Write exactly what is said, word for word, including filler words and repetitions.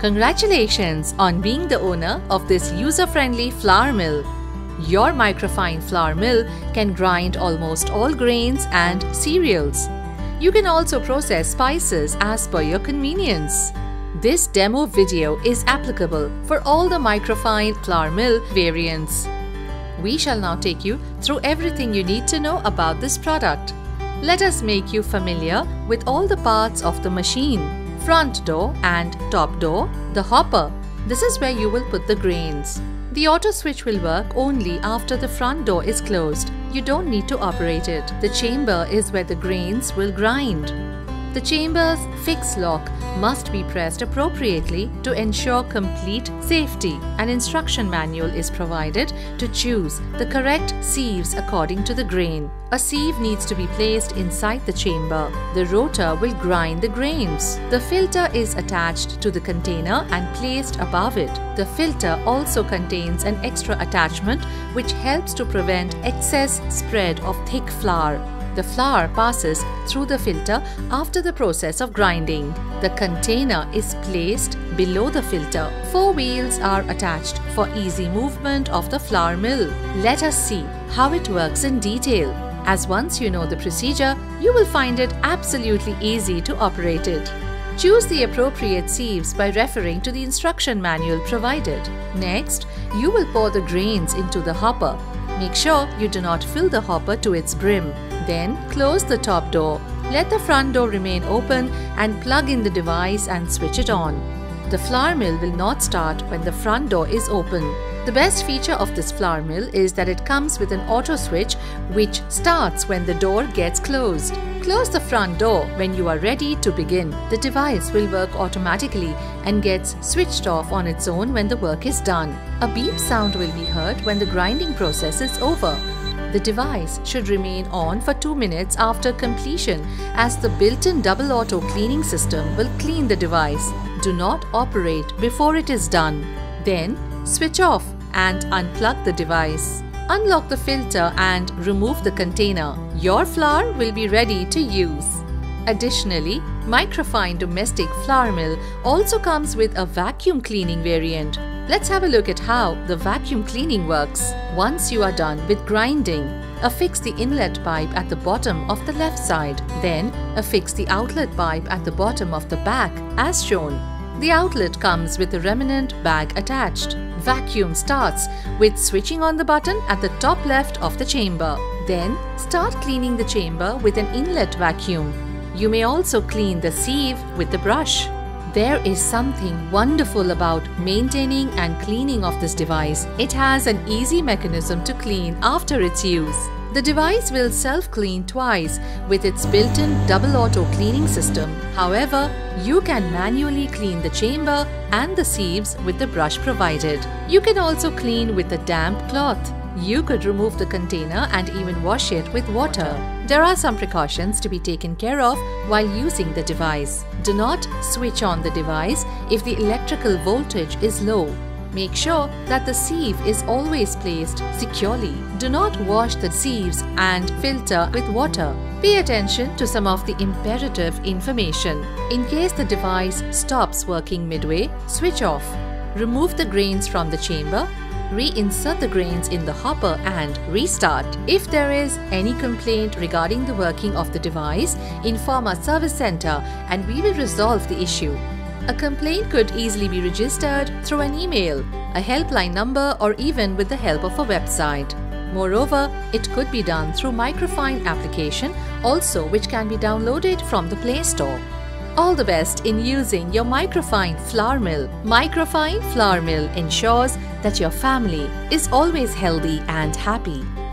Congratulations on being the owner of this user-friendly flour mill. Your microfine flour mill can grind almost all grains and cereals. You can also process spices as per your convenience. This demo video is applicable for all the microfine flour mill variants. We shall now take you through everything you need to know about this product. Let us make you familiar with all the parts of the machine. Front door and top door, the hopper. This is where you will put the grains. The auto switch will work only after the front door is closed. You don't need to operate it. The chamber is where the grains will grind. The chamber's fix lock must be pressed appropriately to ensure complete safety. An instruction manual is provided to choose the correct sieves according to the grain. A sieve needs to be placed inside the chamber. The rotor will grind the grains. The filter is attached to the container and placed above it. The filter also contains an extra attachment which helps to prevent excess spread of thick flour. The flour passes through the filter after the process of grinding. The container is placed below the filter. Four wheels are attached for easy movement of the flour mill. Let us see how it works in detail, as once you know the procedure, you will find it absolutely easy to operate it. Choose the appropriate sieves by referring to the instruction manual provided. Next, you will pour the grains into the hopper. Make sure you do not fill the hopper to its brim. Then close the top door. Let the front door remain open and plug in the device and switch it on. The flour mill will not start when the front door is open. The best feature of this flour mill is that it comes with an auto switch which starts when the door gets closed. Close the front door when you are ready to begin. The device will work automatically and gets switched off on its own when the work is done. A beep sound will be heard when the grinding process is over. The device should remain on for two minutes after completion, as the built-in double auto cleaning system will clean the device. Do not operate before it is done. Then switch off and unplug the device. Unlock the filter and remove the container. Your flour will be ready to use. Additionally, Microfine Domestic Flour Mill also comes with a vacuum cleaning variant. Let's have a look at how the vacuum cleaning works. Once you are done with grinding, affix the inlet pipe at the bottom of the left side. Then affix the outlet pipe at the bottom of the back as shown. The outlet comes with a remnant bag attached. Vacuum starts with switching on the button at the top left of the chamber. Then start cleaning the chamber with an inlet vacuum. You may also clean the sieve with the brush. There is something wonderful about maintaining and cleaning of this device. It has an easy mechanism to clean after its use. The device will self-clean twice with its built-in double auto cleaning system. However, you can manually clean the chamber and the sieves with the brush provided. You can also clean with a damp cloth. You could remove the container and even wash it with water. There are some precautions to be taken care of while using the device. Do not switch on the device if the electrical voltage is low. Make sure that the sieve is always placed securely. Do not wash the sieves and filter with water. Pay attention to some of the imperative information. In case the device stops working midway, switch off. Remove the grains from the chamber. Reinsert the grains in the hopper and restart. If there is any complaint regarding the working of the device, inform our service center and we will resolve the issue. A complaint could easily be registered through an email, a helpline number, or even with the help of a website. Moreover, it could be done through Microfine application also, which can be downloaded from the Play Store. All the best in using your Microfine flour mill. Microfine flour mill ensures that your family is always healthy and happy.